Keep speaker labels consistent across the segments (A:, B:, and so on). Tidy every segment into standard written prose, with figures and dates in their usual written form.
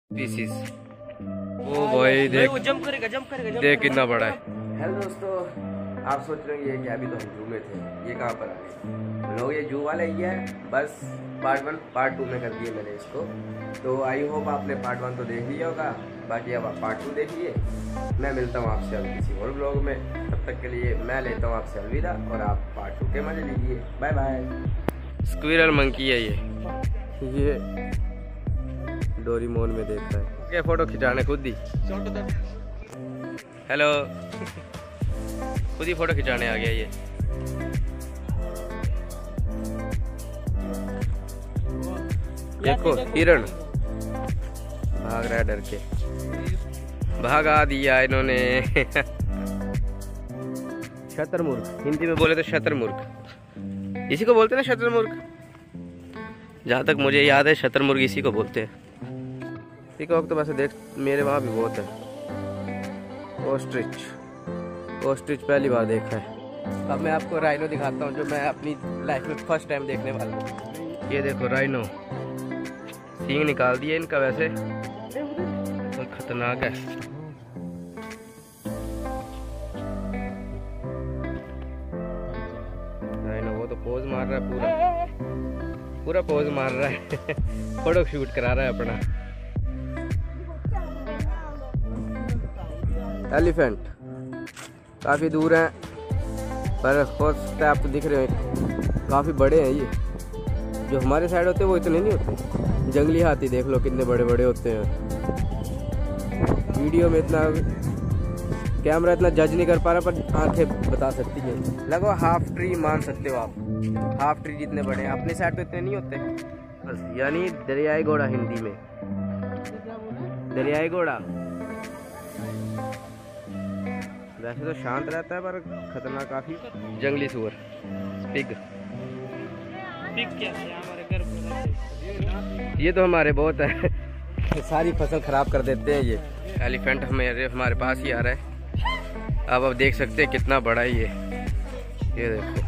A: Pieces. ओ भाई देख, jump करेगा देख कितना बड़ा है।
B: हेलो दोस्तों, आप सोच रहे होंगे कि अभी तो हम जू में थे, ये कहाँ पर आ गए लोग। ये जू वाला ही है, बस पार्ट 1 पार्ट 2 में कर दिए मैंने इसको। तो आई होप आपने पार्ट 1 तो देख लिया होगा, बाकी अब आप पार्ट 2 देखिए। मैं मिलता हूँ आपसे अब किसी और ब्लॉग में, तब तक के लिए मैं लेता हूँ आपसे अलविदा और आप पार्ट 2 के मजे लीजिए। Bye bye.
A: स्क्विरल मंकी है ये डोरीमोन में देख रहा है क्या, फोटो खिंचाने खुद ही। हेलो खुद ही फोटो खिंचाने आ गया ये। देखो हिरण भाग रहा है डर के, भागा दिया इन्होंने। शतरमुर्ग हिंदी में बोले तो शतरमुर्ग, इसी को बोलते हैं ना शतरमुर्ग। जहाँ तक मुझे याद है शतरमुर्ग इसी को बोलते हैं। पीकॉक तो वैसे देख मेरे वहाँ भी बहुत है। ओस्ट्रिच पहली बार देखा है। अब मैं आपको राइनो दिखाता हूँ जो मैं अपनी लाइफ में फर्स्ट टाइम देखने वाला हूँ। ये देखो राइनो, सींग निकाल दिए इनका, वैसे बहुत खतरनाक है। राइनो वो तो पोज मार रहा है, पूरा पोज मार रहा है। फोटो शूट करा रहा है अपना। एलिफेंट काफ़ी दूर हैं पर हो सकता है आपको दिख रहे हैं, काफ़ी बड़े हैं ये। जो हमारे साइड होते हैं वो इतने नहीं होते। जंगली हाथी देख लो कितने बड़े बड़े होते हैं। वीडियो में इतना कैमरा इतना जज नहीं कर पा रहा, पर आंखें बता सकती हैं। लगो हाफ ट्री मान सकते हो आप, हाफ ट्री जितने बड़े हैं। अपने साइड तो इतने नहीं होते बस, यानी दरियाई घोड़ा हिंदी में, दरियाई घोड़ा। वैसे तो शांत रहता है पर खतरनाक काफी। जंगली सुअर पिग क्या है हमारे घर पर, ये तो हमारे बहुत है। सारी फसल खराब कर देते हैं ये। एलिफेंट हमारे पास ही आ रहा है। अब देख सकते हैं कितना बड़ा है ये देखो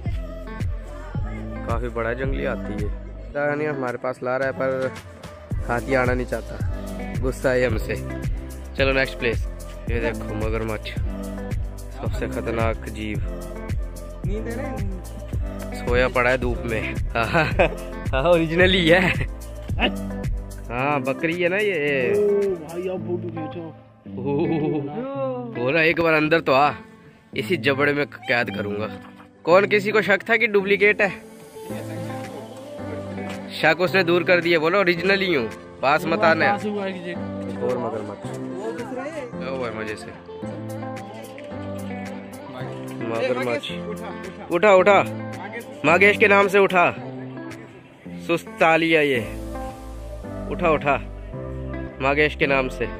A: काफी बड़ा जंगली हाथी है। हमारे पास ला रहा है पर हाथी आना नहीं चाहता, गुस्सा है हमसे। चलो नेक्स्ट प्लेस। ये देखो मगरमच्छ, सबसे खतरनाक जीव, सोया पड़ा है धूप में। हाँ ओरिजिनली है। हाँ बकरी है ना ये।
C: भाई आप फोटो खींचो।
A: बोला एक बार अंदर तो आ, इसी जबड़े में कैद करूंगा। कौन किसी को शक था कि डुप्लीकेट है? शक उसने दूर कर दिया। बोलो ओरिजिनल ही हूँ, पास मत आना। और मगरमच्छ मजे से मगरमच्छ उठा उठा, मागेश के नाम से उठा। सुस्ता लिया ये, उठा उठा मागेश के नाम से।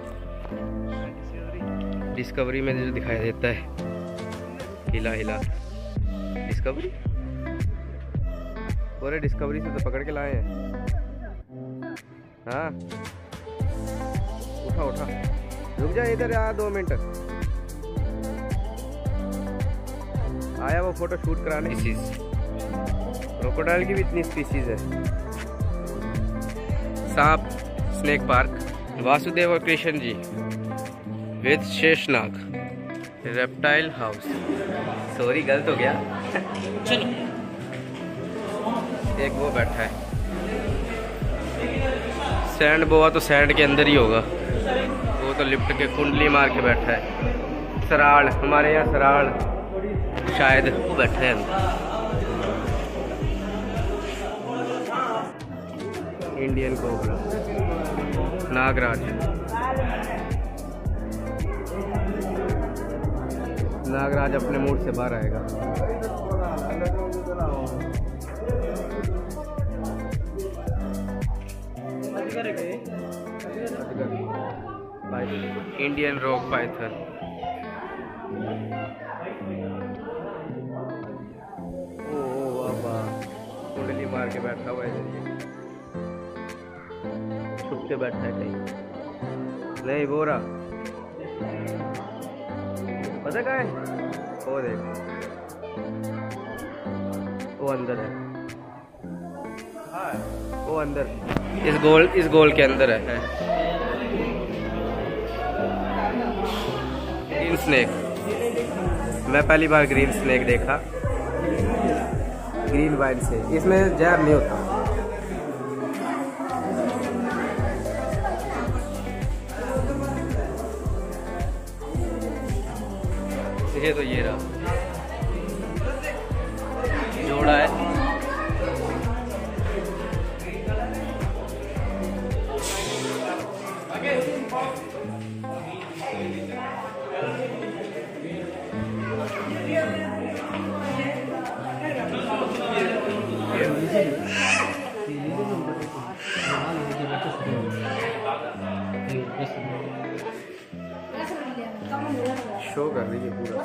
A: डिस्कवरी में जो दिखाई देता है हिला हिला, डिस्कवरी पूरे डिस्कवरी से तो पकड़ के लाए हैं। हाँ उठा उठा, रुक जा इधर आ 2 मिनट। आया वो फोटो शूट कराने। क्रोकोडाइल की भी इतनी स्पीसीज है। सांप स्नेक पार्क, वासुदेव और Krishna ji with Sheshnag. Reptile house, sorry गलत हो गया। चलो एक वो बैठा है सैंड बोआ, तो सैंड के अंदर ही होगा वो, तो लिफ्ट के कुंडली मार के बैठा है। सराड़, हमारे यहाँ सराड़ शायद वो बैठा है अंदर। इंडियन कोबरा, नागराज, नागराज अपने मूड से बाहर आएगा। इंडियन रॉक पाइथन, ओ बाबा कुंडली मार के बैठा हुआ है, छुप के बैठा है कहीं। नहीं बोरा पता क्या है, वो देख वो अंदर है, वो अंदर इस गोल के अंदर है। स्नेक, मैं पहली बार ग्रीन स्नेक देखा ग्रीन वाइन से। इसमें जहर नहीं होता। ये तो ये रहा जोड़ा है। शो कर रही है पूरा।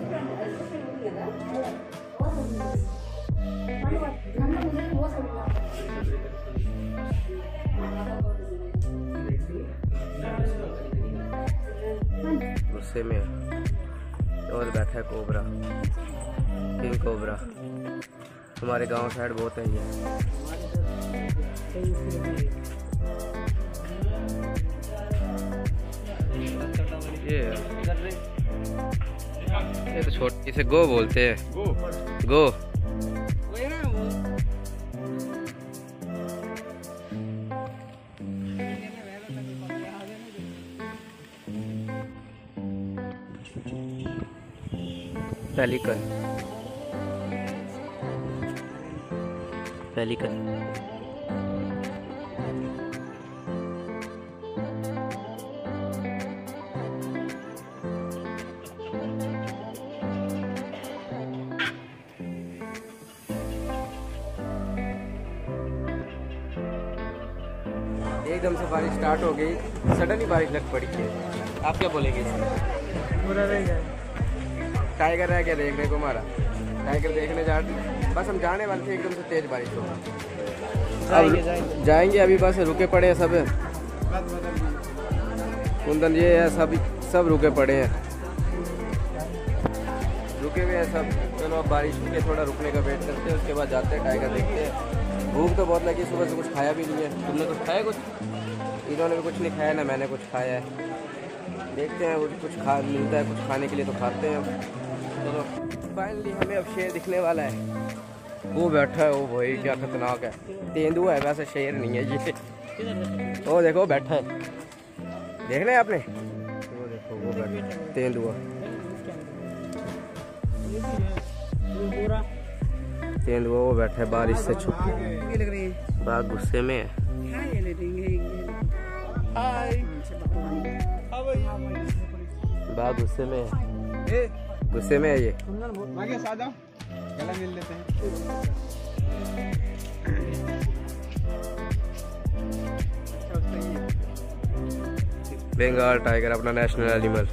A: गुस्से में और बैठा है कोबरा, किंग कोबरा। हमारे गांव साइड बहुत है ये तो छोटी से गो बोलते हैं। गो पेलिकन, पेलिकन। एकदम से बारिश स्टार्ट हो गई, सडन ही बारिश लग पड़ी है। आप क्या बोलेंगे? पूरा रह गया, टाइगर रह गया देखने को हमारा। टाइगर देखने बस हम जाने वाले थे, एकदम से तेज बारिश हो। जाएंगे अभी, बस रुके पड़े हैं सब। कुंदन ये है, सब रुके पड़े हैं, रुके हुए हैं सब। चलो अब बारिश के थोड़ा रुकने का वेट करते हैं, उसके बाद जाते हैं टाइगर देखते हैं। भूख तो बहुत लगी, सुबह से कुछ खाया भी नहीं है। तुमने कुछ खाया? कुछ इन्होंने भी कुछ नहीं खाया ना मैंने कुछ खाया है। देखते हैं कुछ मिलता है कुछ खाने के लिए तो खाते हैं। चलो फाइनली हमें अब शेर दिखने वाला है। वो बैठा है, वो भाई क्या खतरनाक है। तेंदुआ है, वैसे शेर नहीं है ये। वो देखो बैठा है, देखना है आपने? वो देखो वो बैठा तेंदुआ। तेंदुआ वो बैठा है बारिश से छुप के। बाघ गुस्से में है। बाघ गुस्से में है, गुस्से में है ये। गला मिल लेते हैं। बंगाल टाइगर अपना नेशनल एनिमल।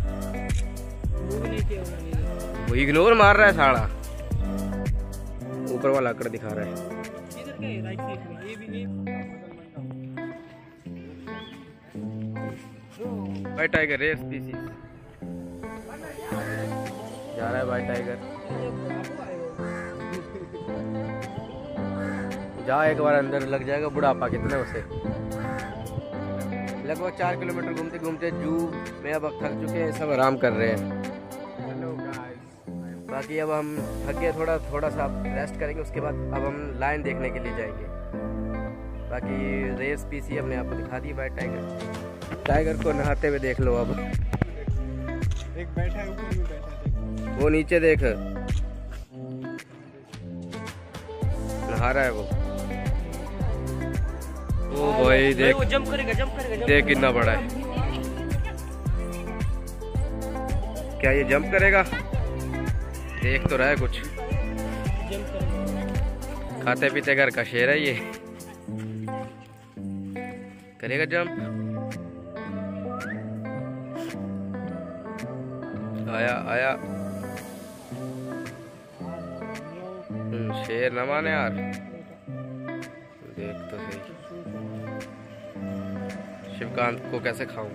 A: वो इग्नोर मार रहा है साला, ऊपर वाला आंकड़ा दिखा रहा है। भाई टाइगर रेयर स्पीसीज जा रहा है। भाई टाइगर जा, एक बार अंदर लग जाएगा बुढ़ापा। कितना उसे लगभग 4 किलोमीटर घूमते घूमते जू में अब थक चुके हैं, सब आराम कर रहे हैं। बाकी अब हम थक गए, थोड़ा सा रेस्ट करेंगे, उसके बाद अब हम लायन देखने के लिए जाएंगे। बाकी रेयर स्पीसी हमने आपको दिखा दी। भाई टाइगर को नहाते हुए देख लो। अब एक बैठा है ऊपर में, बैठा वो नीचे देख, नहा रहा है वो भाई देख, वो जंप करेगा देख कितना बड़ा है। क्या ये जंप करेगा? देख तो रहा है कुछ। खाते पीते घर का शेर है ये, करेगा जंप। आया शेर न माने यार। देख तो सही, शिवकांत को कैसे खाऊं?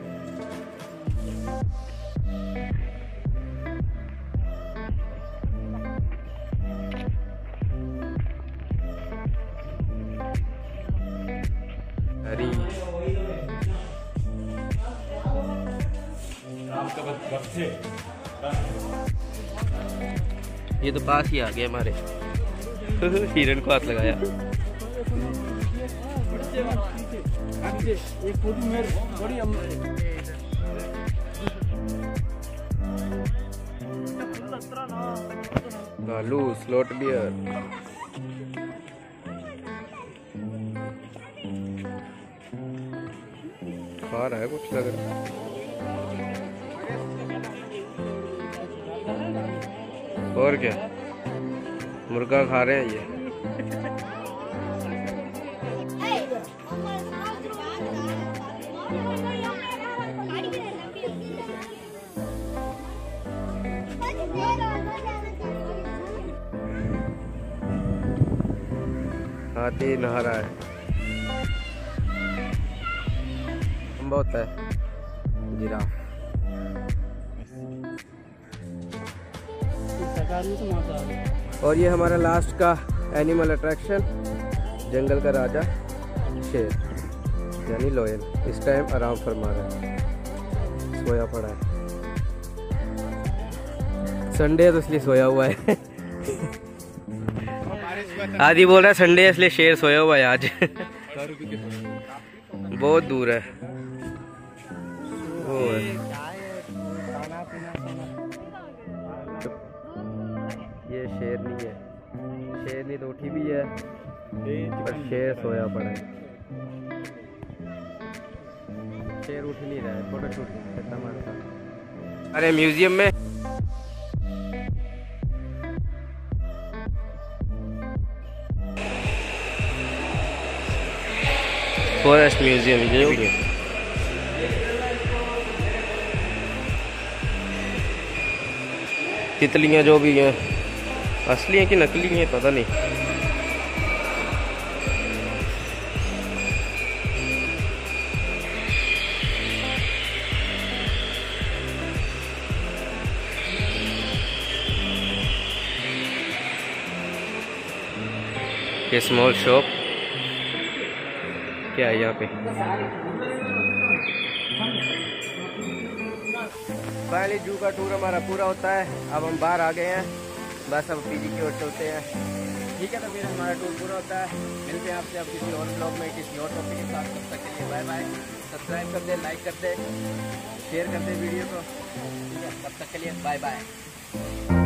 A: ये तो पास ही आ गए हमारे। हिरन को हाथ लगाया।
C: एक फोटो मेरे बड़ी
A: गालू स्लॉट बियर। खा रहा है कुछ लग रहा है। और क्या मुर्गा खा रहे हैं ये। हाथी नहा रहा है। बहुत है जिराफ। और ये हमारा लास्ट का एनिमल अट्रैक्शन, जंगल का राजा शेर यानी लोयन। इस टाइम आराम फरमा रहा है, सोया पड़ा है। संडे है तो इसलिए सोया हुआ है। आदि बोल रहा है संडे है इसलिए शेर सोया हुआ है आज। बहुत दूर है वो है। ये शेरनी है, शेरनी तो उठी भी है पर शेर सोया पड़ा है। शेर उठ नहीं रहा है, फोटो शूट करता हमारे। अरे म्यूजियम में फॉरेस्ट म्यूजियम जो भी है। तितलियां जो भी हैं असली हैं कि नकली हैं पता नहीं। ये स्मॉल शॉप क्या है यहाँ पे। फाइनली जू का टूर हमारा पूरा होता है। अब हम बाहर आ गए हैं, बस अब पीजी की ओर चलते हैं। ठीक है, तो फिर हमारा टूर पूरा होता है। मिलते हैं आपसे अब किसी और ब्लॉग में किसी और टॉपिक के साथ। तब तक के लिए बाय बाय। सब्सक्राइब कर दे, लाइक कर दे, शेयर कर दे वीडियो को। ठीक है, तब तक के लिए बाय बाय।